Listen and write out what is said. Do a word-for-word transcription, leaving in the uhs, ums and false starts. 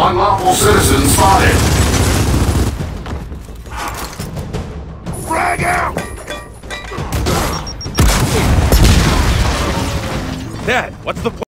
Unlawful citizen spotted. Frag out! Dad, what's the plan?